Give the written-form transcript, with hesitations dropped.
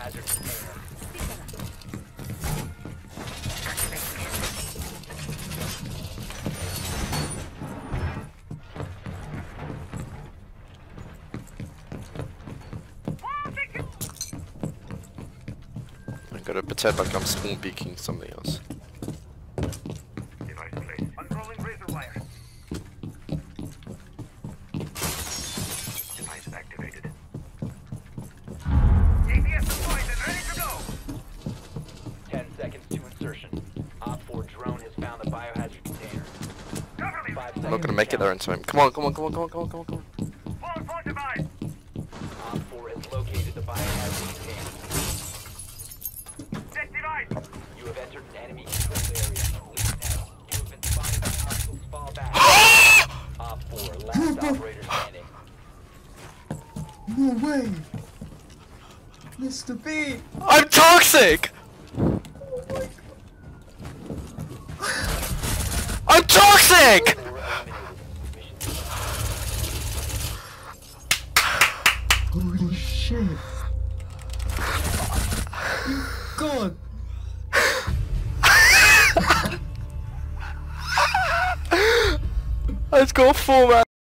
biohazard container. I gotta pretend like I'm spawn peeking something else. Device placed. Unrolling razor wire. Device activated. GPS deployed and ready to go. 10 seconds to insertion. Op 4 drone has found the biohazard container. Cover me. 5 seconds. I'm not gonna make it there in time. Come on, come on, come on, come on, come on, come on, come on. Fall fortified. Op 4 has located the biohazard container. Set device. You have entered an enemy controlled area. Leave now. You have been spotted by hostiles. Fall back. Op 4, last operator standing. No way! Mr. B! I'm toxic! I'm toxic! 4 eliminated. Mission Holy shit! God! Let's go 4 man.